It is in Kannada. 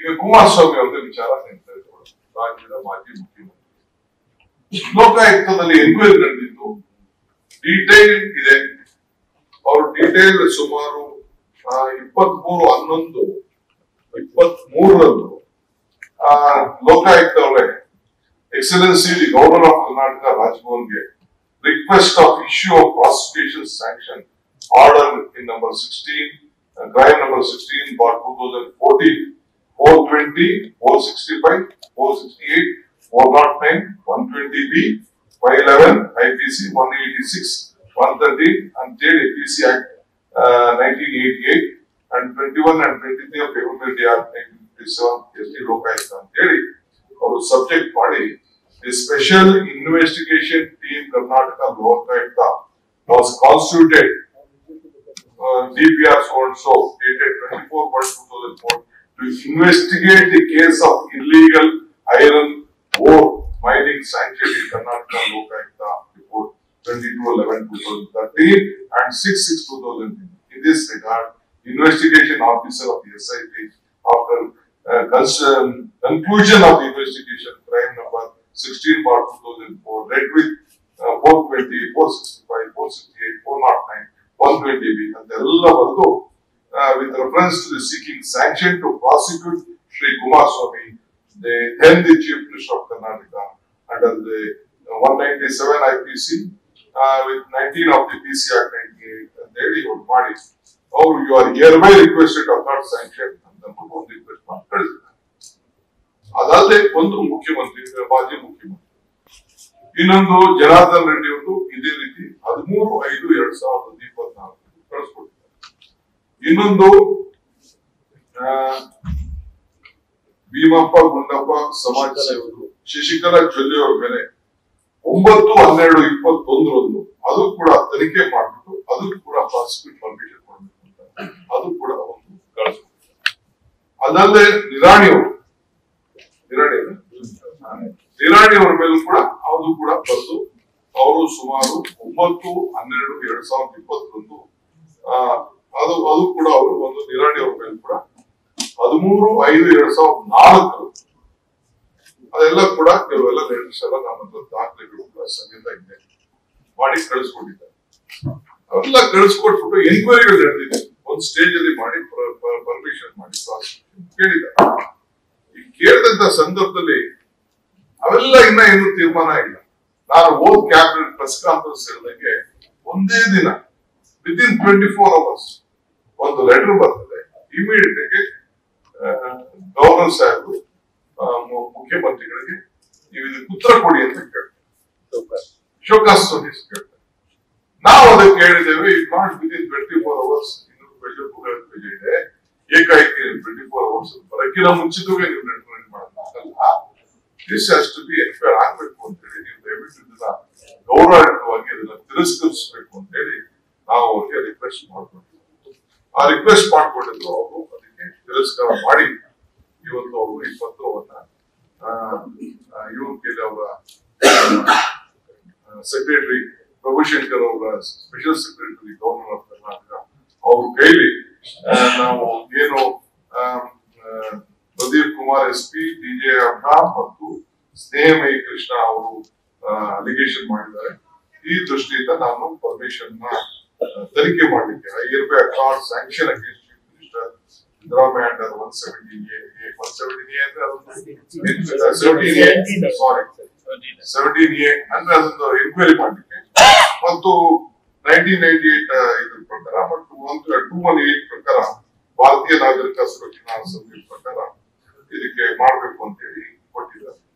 ಈಗ ಕುಮಾರಸ್ವಾಮಿ ಅವರ ವಿಚಾರ ರಾಜ್ಯದ ಮಾಜಿ ಮುಖ್ಯಮಂತ್ರಿ ಲೋಕಾಯುಕ್ತದಲ್ಲಿ ಎನ್ಕ್ವೈರಿ ನಡೆದಿತ್ತು, ಡೀಟೇಲ್ ಇದೆ. ಅವರು ಡೀಟೇಲ್ ಸುಮಾರು 23/11/23ರಂದು ಲೋಕಾಯುಕ್ತ ಅವರೇ excellency the governor of Karnataka ರಾಜಭವನ್ಗೆ request of issue of prosecution sanction order in number 16 crime number 16/2014 420 465 468 409 120B 511 IPC 186 130 ಅಂತೇಳಿ PC Act 1988 and 21 and 23 of February 1957 ST Lokayukta ಅಂತೇಳಿ ಅವರು ಸಬ್ಜೆಕ್ಟ್ ಮಾಡಿ a special investigation team Karnataka Lokayukta was constituted DPR so dated 24/2004 to investigate the case of illegal iron ore mining sanctioned in Karnataka Lokayukta report 22/11/2013 and 6/6/2010. In this regard, investigation officer of the SIT after conclusion of the investigation, crime number 16/2004, read with 420, 465, 468, 409, 120B, and the Badu, with reference to the seeking sanction to prosecute Shri Kumaraswamy, then the Chief Minister of Karnataka, under the 197 IPC, with 19 of the PC Act 98, and there you would body. Oh, you are hereby requested of that sanction, and the request not present. ಅದಲ್ಲದೆ ಒಂದು ಮುಖ್ಯಮಂತ್ರಿ ಮಾಜಿ ಮುಖ್ಯಮಂತ್ರಿ ಇನ್ನೊಂದು ಜನಾರ್ದನ್ ರೆಡ್ಡಿ ಅವರು ಇದೇ ರೀತಿ 13/5/2024 ಕಳಿಸ್ಕೊಟ್ಟಿದ್ದಾರೆ. ಇನ್ನೊಂದು ಭೀಮಪ್ಪ ಗುಂಡಪ್ಪ ಸಮಾಜ ಸೇವಕರು ಶಶಿಕಲಾ ಜೊಲ್ಲೆ ಅವರ ಮೇಲೆ 9/12/21 ಅದು ಕೂಡ ತನಿಖೆ ಮಾಡಿಬಿಟ್ಟು ಅದು ಕೂಡ ಪ್ರಾಸಿಕ್ಯೂಟ್ ಪರ್ಮಿಷನ್ ಕೊಡಬೇಕು ಅಂತ ಅದು ಕೂಡ ಒಂದು ಕಳಿಸ್ಕೊಟ್ಟಿದ್ದಾರೆ. ಅದಲ್ಲದೆ ನಿರಾಣಿ ಅವರ ಮೇಲೂ ಕೂಡ ಅದು ಕೂಡ ಬಂದು ಅವರು ಸುಮಾರು 9/12/2020 ಅದು ಕೂಡ ಅವರು ಒಂದು ನಿರಾಣಿ ಅವರ ಮೇಲೆ ಕೂಡ 13/5/2004 ಅದೆಲ್ಲ ಕೂಡ ಕೆಲವೆಲ್ಲ ಲೇಟೆಸ್ಟ್ ಎಲ್ಲ ನಮ್ಮ ಹತ್ರ ದಾಖಲೆಗಳು ಕೂಡ ಸಮೇತ ಇದೆ ಮಾಡಿ ಕಳಿಸ್ಕೊಂಡಿದ್ದಾರೆ. ಅವೆಲ್ಲ ಕಳಿಸ್ಕೊಟ್ಬಿಟ್ಟು ಎನ್ಕ್ವೈರಿಗಳು ನಡೆದಿದೆ, ಒಂದು ಸ್ಟೇಜ್ ಅಲ್ಲಿ ಮಾಡಿ ಪರ್ಮಿಷನ್ ಮಾಡಿ ಪ್ರಾಸಿಕ್ಯೂಷನ್ ಕೇಳಿದ್ದಾರೆ. ಈ ಕೇಳಿದಂತ ಸಂದರ್ಭದಲ್ಲಿ ಅವೆಲ್ಲ ಇನ್ನ ಏನು ತೀರ್ಮಾನ ಇಲ್ಲ. ನಾನು ಓದ್ ಕ್ಯಾಬಿನೆಟ್ ಪ್ರೆಸ್ ಕಾನ್ಫರೆನ್ಸ್ ಹೇಳಿದಂಗೆ ಒಂದೇ ದಿನ ವಿದಿನ್ 24 hours ಒಂದು ಲೆಟರ್ ಬರ್ತದೆ. ಇಮಿಡಿಯೇಟ್ ಆಗಿ ಗವರ್ನರ್ ಸಾಹೇಬರು ಮುಖ್ಯಮಂತ್ರಿಗಳಿಗೆ ನೀವು ಇದಕ್ಕೆ ಉತ್ತರ ಕೊಡಿ ಅಂತ ಕೇಳ್ತಾರೆ, ಶೋಕಾಸ್ ನೋಟಿಸ್ ಕೇಳ್ತಾರೆ. ನಾವು ಅದಕ್ಕೆ ಹೇಳಿದ್ದೇವೆ ಇಟ್ ನಾಟ್ ವಿದಿನ್ 24 hours. ಇನ್ನೂರು ಪೇಜ್ ಇದೆ, ಏಕಾಏಕಿ 24 hours ಬರಕ್ಕಿನ ಮುಂಚಿತವಾಗಿ ನೀವು ರೆಕಮೆಂಡ್ ಮಾಡೋದಲ್ಲ. This has to be enquire ಆಗ್ಬೇಕು ಅಂತ ಹೇಳಿ ನೀವು ದಯವಿಟ್ಟು ಇದನ್ನ ಗೌರವಯುತವಾಗಿ ಅದನ್ನ ತಿರಸ್ಕರಿಸಬೇಕು ಅಂತ ಹೇಳಿ ನಾವು ಅವ್ರಿಗೆ ರಿಕ್ವೆಸ್ಟ್ ಮಾಡ್ಕೊಂಡಿದ್ವಿ. ಆ ರಿಕ್ವೆಸ್ಟ್ ಮಾಡ್ಕೊಂಡಿದ್ರು, ಅವರು ಅದಕ್ಕೆ ತಿರಸ್ಕಾರ ಮಾಡಿ ಇವತ್ತು ಅವರು ಈ ಪತ್ರವನ್ನ ಯುವಕೇಲಿ ಅವರ ಸೆಕ್ರೆಟರಿ ಪ್ರಭುಶಂಕರ್ ಅವರ special secretary governor of Karnataka ಅವ್ರ ಕೈಲಿ ನಾವು ಏನು ಪ್ರದೀಪ್ ಕುಮಾರ್ SP, DJ ಅಣ್ಣ ಮತ್ತು ಸ್ನೇಹಮಯಿ ಕೃಷ್ಣ ಅವರು ಅಲಿಗೇಷನ್ ಮಾಡಿದ್ದಾರೆ. ಈ ದೃಷ್ಟಿಯಿಂದ ನಾನು ಪರ್ಮಿಷನ್ ತನಿಖೆ ಮಾಡಲಿಕ್ಕೆ IRB accord sanction against chief minister Siddaramaiah under 117A ಅಂದ್ರೆ ಅದೊಂದು ಎಂಕ್ವೈರಿ ಮಾಡಲಿಕ್ಕೆ ಮತ್ತು 1998 ಇದ್ರ ಪ್ರಕಾರ ಮತ್ತು 218 ಪ್ರಕಾರ ಭಾರತೀಯ ನಾಗರಿಕ ಸುರಕ್ಷಣಾ ಸಂಹಿತೆ ಪ್ರಕಾರ ಇದಕ್ಕೆ ಮಾಡಬೇಕು ಅಂತ ಹೇಳಿ ಕೊಟ್ಟಿದ್ದಾರೆ.